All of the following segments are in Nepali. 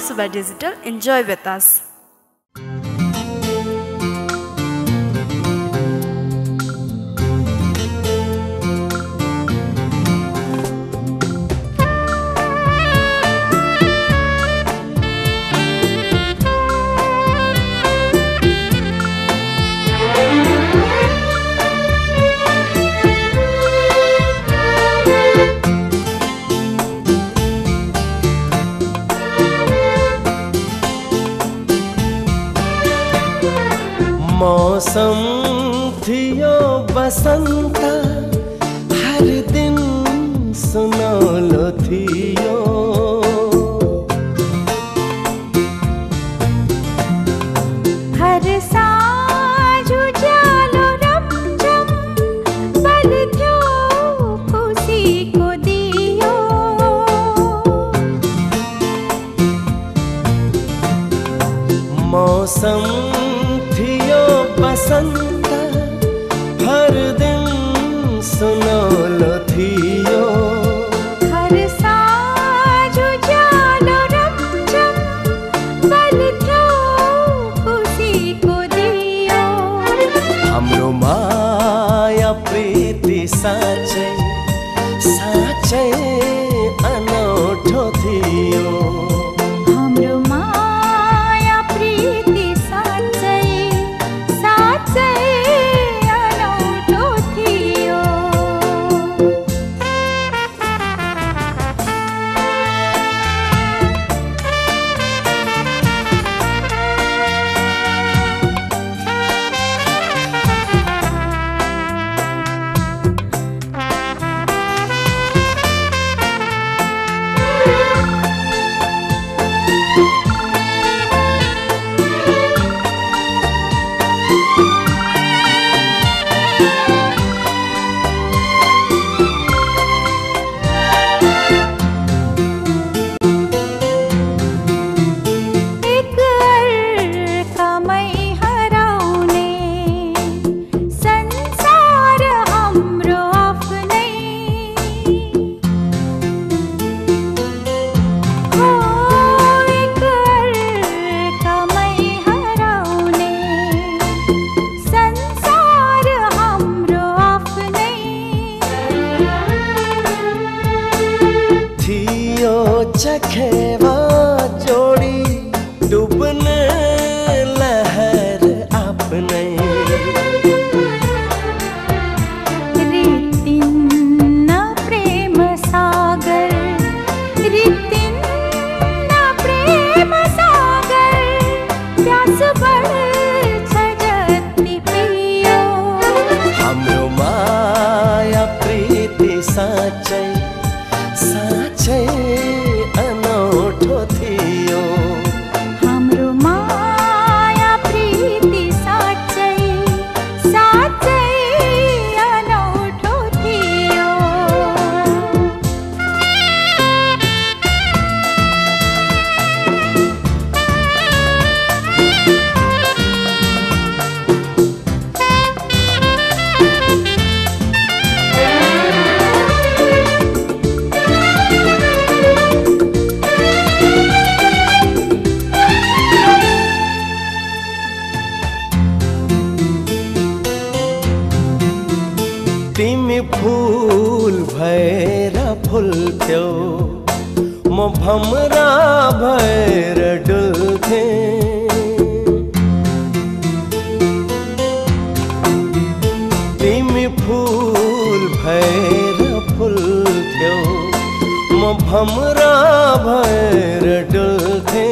Suba Digital. Enjoy with us. मौसम थियो बसंत हर दिन सुनौलो थियो हर साँझ उज्यालो रमझम बल थियो खुसीको दियो मौसम बसंत हर दिन सुनौलो थियो हर साँझ उज्यालो रमझम बल थियो खुसीको दियो हाम्रो माया प्रीति साँच्चै साँच्चै अनौठो थियो हाम्रो माया प्रीति साँच्चै अनौठो थियो चखेवा जोड़ी डूबने लहर अपने रितिन्न प्रेम सागर रितिन्न प्रेम सागर प्यास बढ़ जगति पियो हाम्रो माया प्रीति साँच्चै साँच्चै अनौठो थियो हाम्रो माया प्रीति साँच्चै साँच्चै अनौठो थियो तिमी फूल भएर फुल्थ्यौ म भमरा भएर डुल्थे तिमी फूल भएर फुल्थ्यौ म भमरा भएर डुल्थे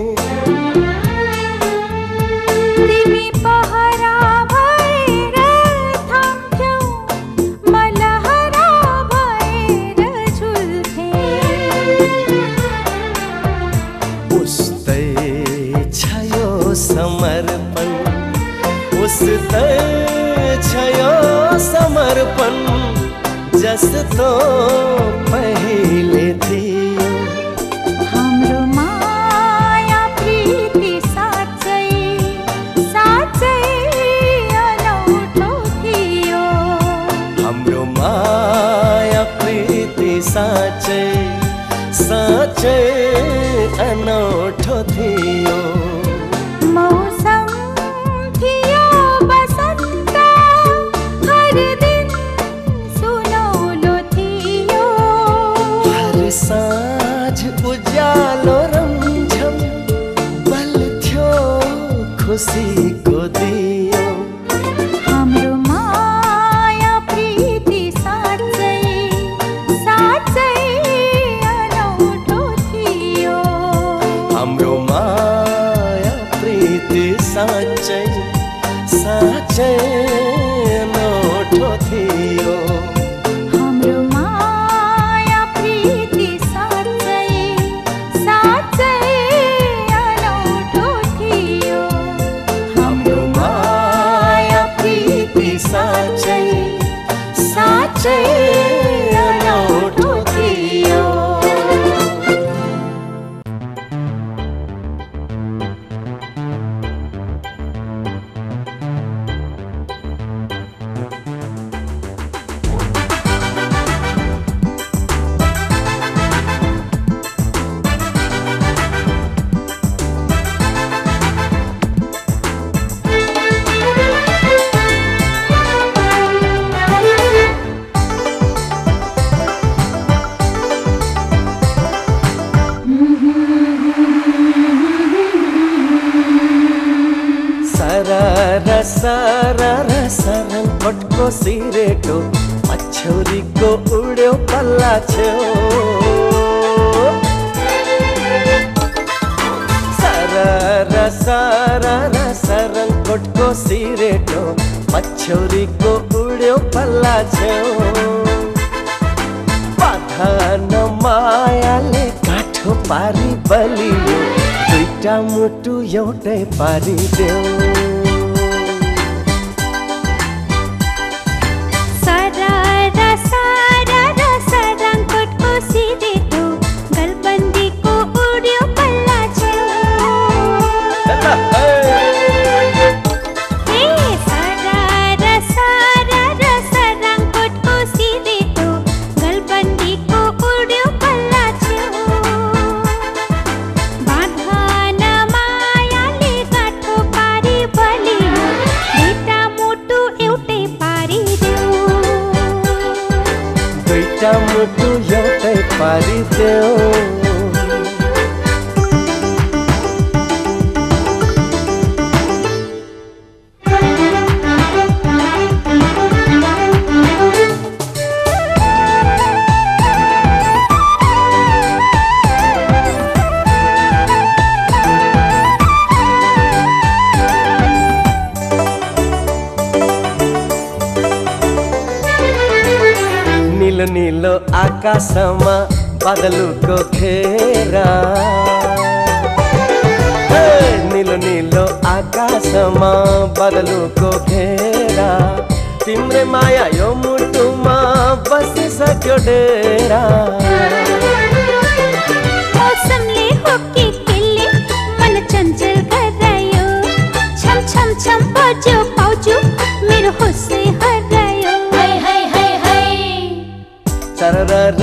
तिमी पहरा भएर थाम्थ्यौ म लहरा भएर झुल्थे उस्तै छ यो समर्पण उस्तै छ यो समर्पण जस्तो पहिले थियो हाम्रो माया प्रीति साँच्चै साँच्चै अनौठो थियो हाम्रो माया प्रीति साँच्चै साँच्चै अनौठो खुसीको दियो हाम्रो माया प्रीति साँच्चै साँच्चै अनौठो थियो हाम्रो माया प्रीति साँच्चै साँच्चै अनौठो थियो हाम्रो माया प्रीति साँच्चै साँच्चै अनौठो थियो हाम्रो माया प्रीति साँच्चै साँच्चै अनौठो थियो सरर सरङपटको सिरेटो पछौरीको उड्यो पल्ला छेउ सरर सरङपटको सिरेटो पछौरीको उड्यो पल्ला छेउ बाधा न मायाले काठो पारी बलियो दुईटा मुटु एउटै पारिदेऊ मुटु एउटै पारिदेऊ नीलो नीलो आकाशमा बादलको घेरा नीलो नीलो आकाशमा बादलको घेरा तिम्रै माया यो मुटुमा बसिसक्यो डेरा मौसमले हो कि केले मन चञ्चल गरायो छम छम छम बज्यो पाउजु मेरो होसै हरायो सरर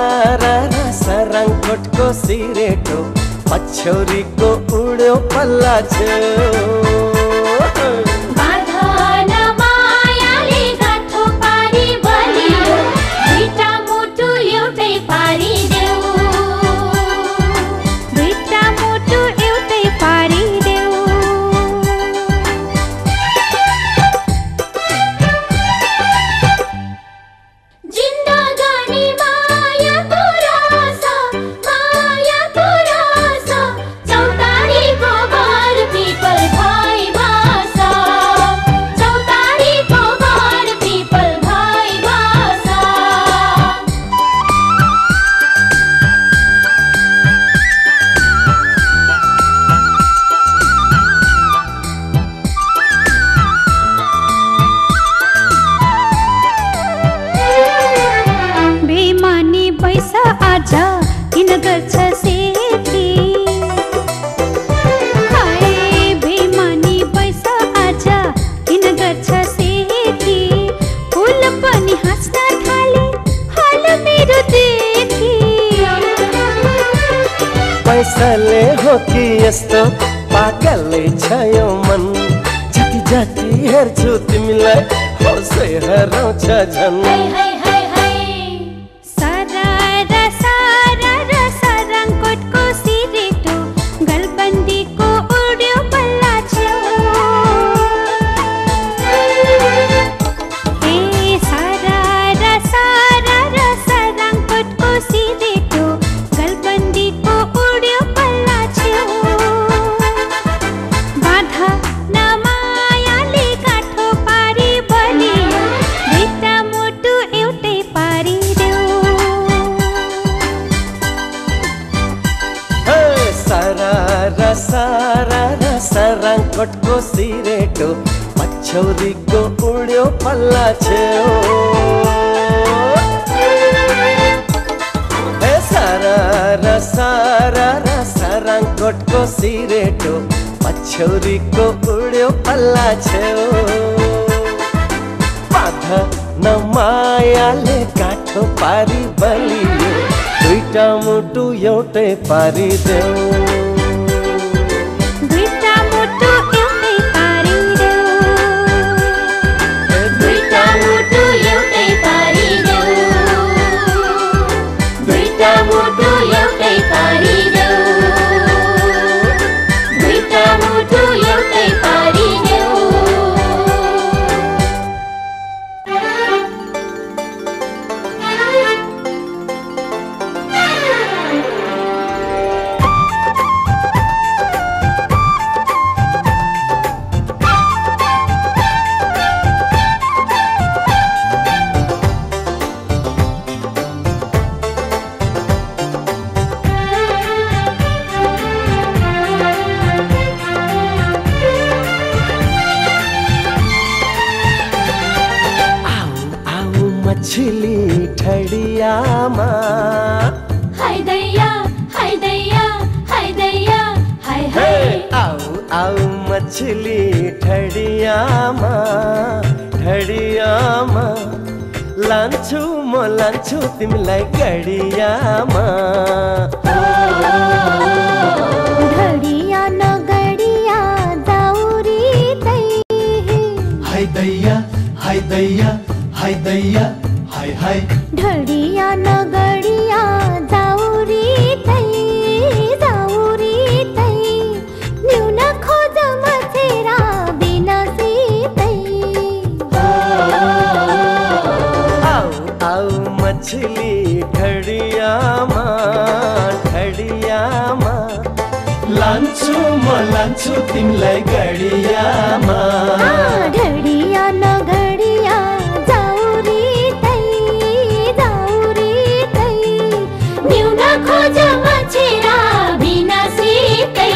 सरङपटको सिरेटो पछौरीको उड्यो पल्ला छेउ किन गर्छ सेती हाय बेमानी बैस आज किन गर्छ सेती फुल पनि हाँस्न थाले हाल मेरो देखि पैसाले हो कि यस्तो पागलै छ यो मन जति जति हेर्छु तिमीलाई होसै हराउँछ झन् सरङपटको सिरेटो गलबन्दीको उड्यो पल्ला छेउ साराङ्गटको सिरेटो पछौरीको उड्यो पल्ला छेउ ए सारा र साराङ्गटको सिरेटो पछौरीको उड्यो पल्ला छेउ बाधा नमायाले काठो पारी बलियो दुईटा मुटु एउटै पारिदेऊ दुईटा मुटु एउटै पारिदेऊ दुईटा मुटु एउटै पारिदेऊ दुईटा मुटु एउटै पारिदेऊ दुईटा मुटु एउटै पारिदेऊ मछली ठडियामा हाय दैया हाय दैया हाय दैया हाय हाय आऊ आऊ मछली ठडियामा ठडियामा लान्छु म लान्छु तिमीलाई गडियामा घडिया न गडिया दाउरी दै हाय दैया हाय दैया हाय दैया हाय हाय ढडिया न गडिया दाउरी दै न्यून खोज मथेरा बिना सीतै आऊ आऊ मछली ठडियामा ठडियामा लान्छु म लान्छु तिमीलाई गडियामा ढडिया न गडिया दाउरी दै न्यून खोज मछेरा बिना सीतै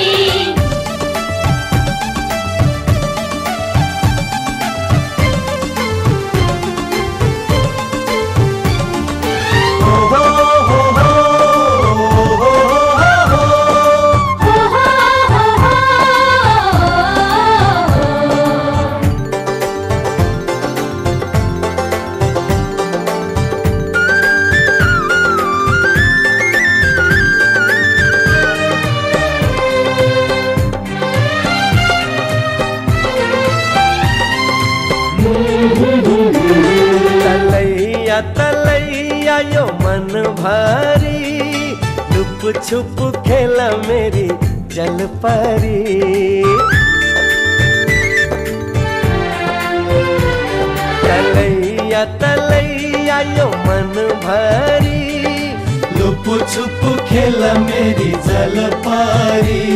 तलैया तलैया यो मन भरी लुप छुप खेला मेरी जल परी तलैया तलैया यो मन भरी लुप छुप खेल मेरी जलपारी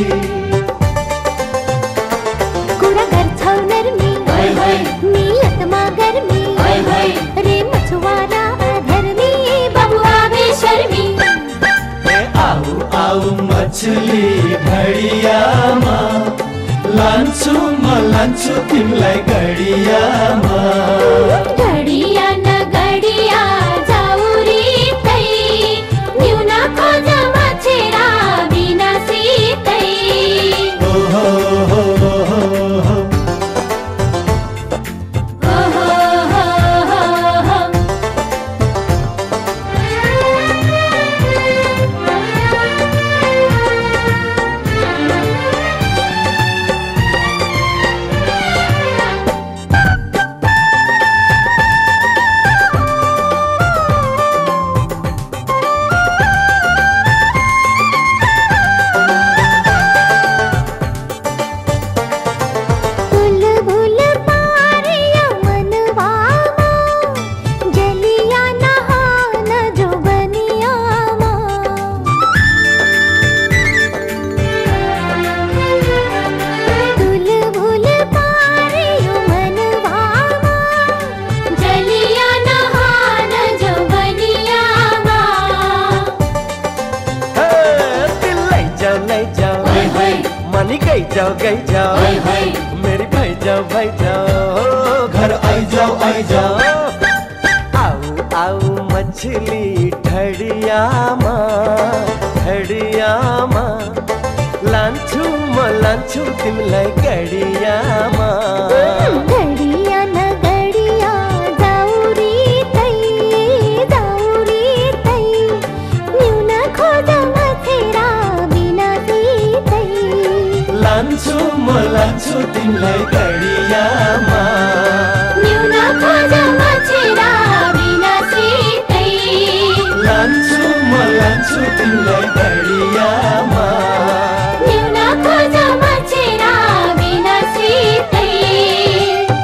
कुरा गर्छौ नर्मी नियतमा गर्मी रे मछुवारा धर्मी बबुआ बेशर्मी आऊ आऊ मछली ढडियामा लान्छु म लान्छु तिमीलाई गडियामा ढडिया न गडिया जाउरी तै न्यून खोज मछेरा बिना सीतै ओहो हो हो हो जाओ गई जाओ, मेरी भाई जाओ घर आई जाओ आओ आओ मछली ढड़िया माँ लान्छु तिमीलाई गडियामा। गडिया न गडिया दाउरी तै न्यून खोज मथेरा बिना तै लान्छु तिमीलाई गडियामा। न्यून खोज मथेरा बिना तै लान्छु तिमीलाई गडियामा। न्यून खोज मथेरा बिना तै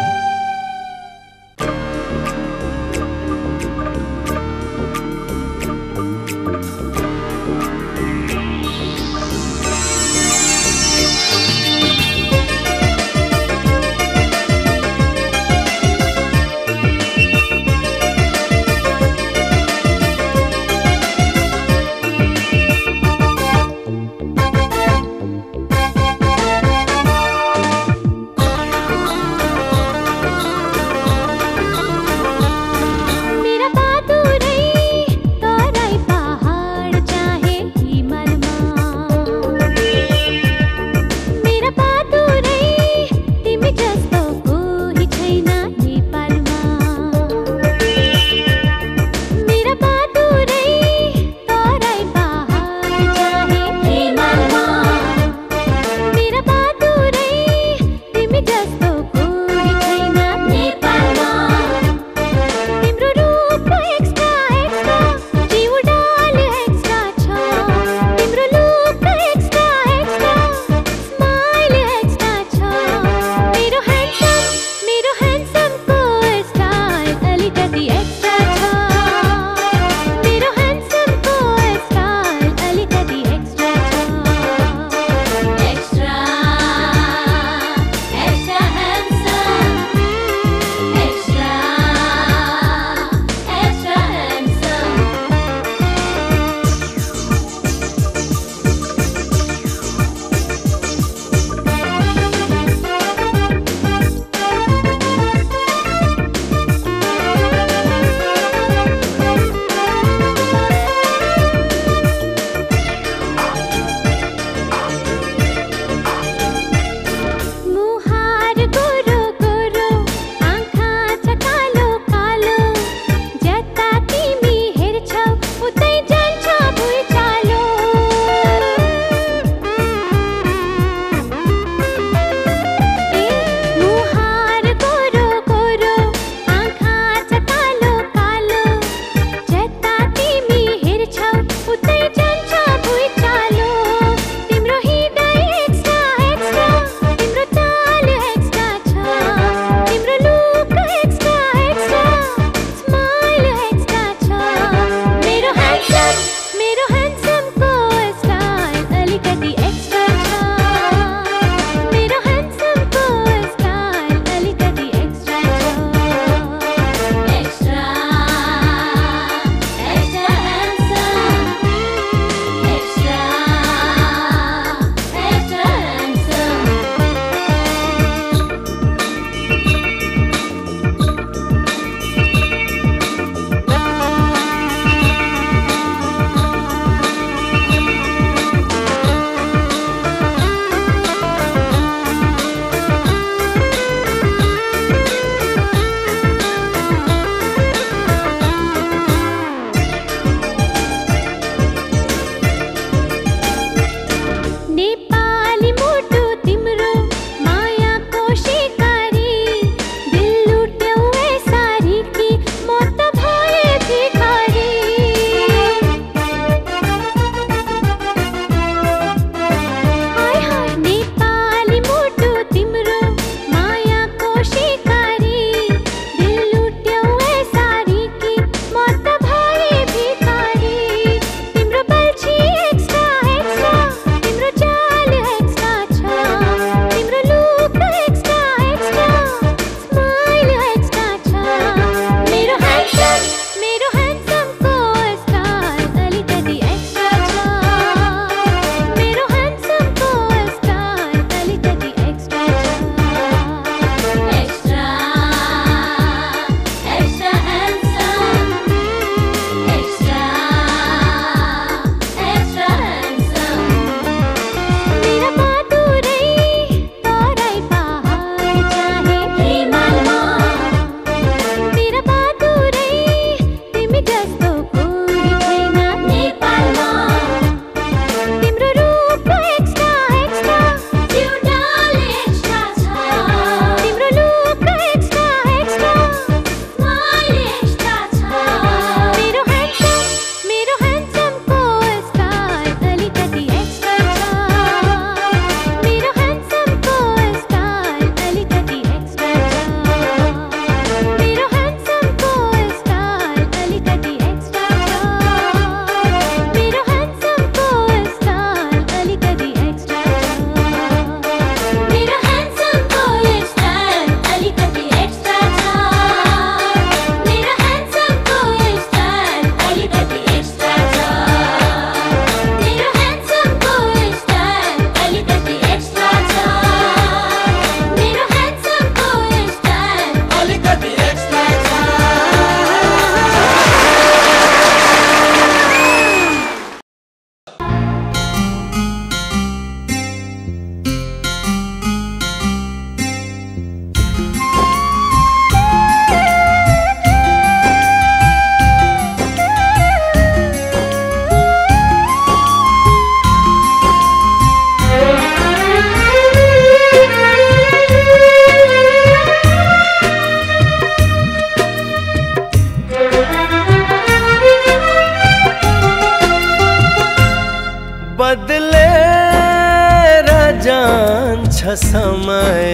समय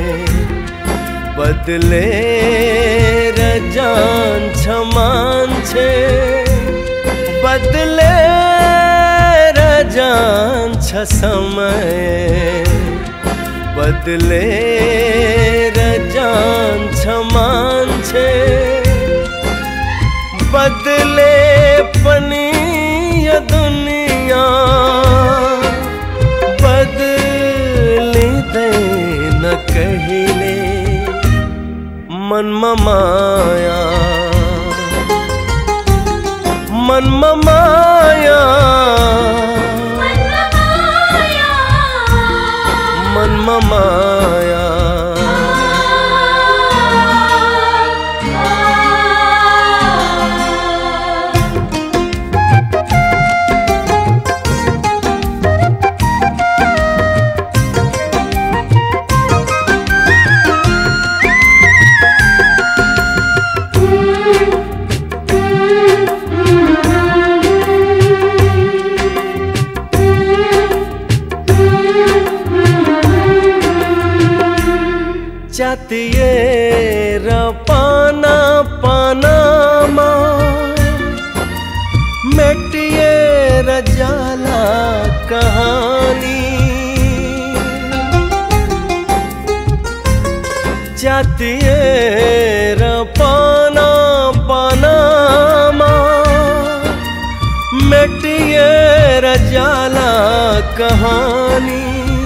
बदले रजान छमान छे बदले रजान छ समय बदले रजान छमान छे बदले पनी ये दुनिया बदली दे न कहिले मन माया मन माया मन माया चातिए रपाना पानामा मेटिए रजाला कहानी चातिए रपाना पानामा मेटिए रजाला कहानी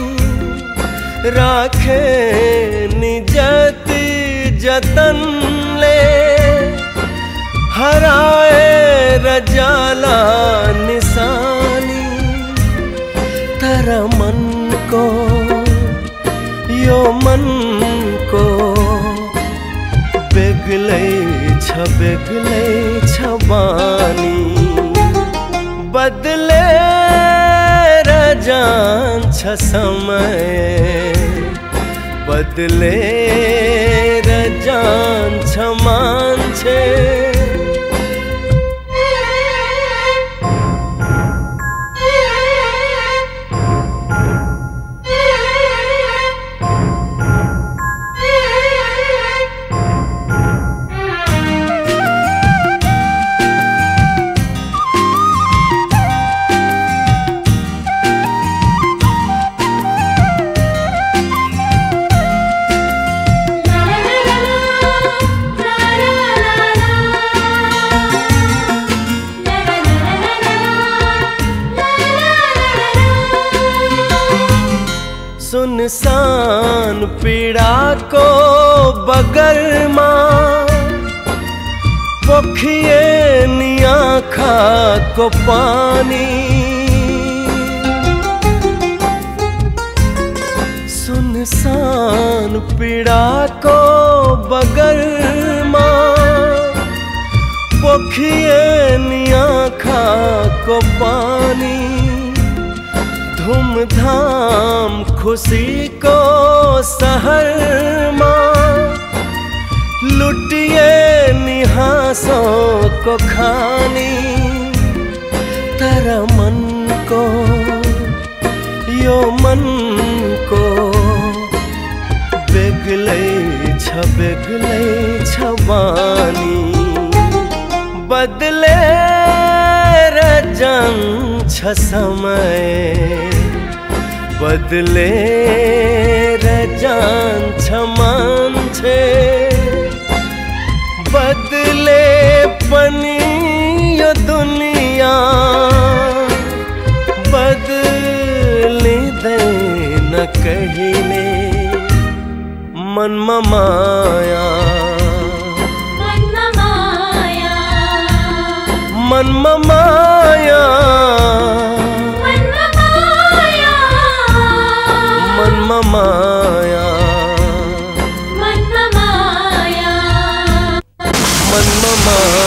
राखे निजति जतन ले हराए रजाला निशानी तेरा मन को यो मन को बेगले छबानी बदले रजान छ समय बदले रजान छमान छे सुनसान पीड़ा को बगर माँ पोखिए नियाखा को पानी सुनसान पीड़ा को बगर माँ पोखिए नियाखा को पानी धूमधाम खुशी को सहर माँ लुटिए निहासों को खानी तेरा मन को यो मन को बेगले छबानी बदले रजान छ समय बदले रजान छमान छे बदले पनी यो दुनिया बदली दे न कहिले मन माया मन माया मन माया मन माया